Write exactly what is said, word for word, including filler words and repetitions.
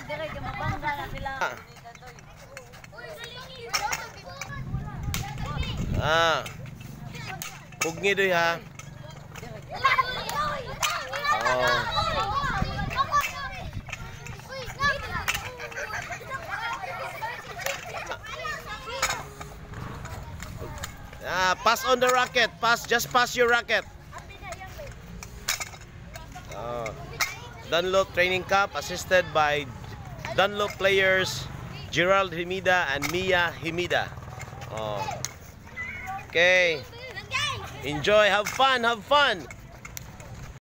Ah. Pugni doy ha. Oh. Ah, pass on the racket. Pass, just pass your racket. Oh. Dunlop Training Camp assisted by Dunlop players Gerald Himida and Mia Himida. Oh. Okay. Enjoy, have fun, have fun.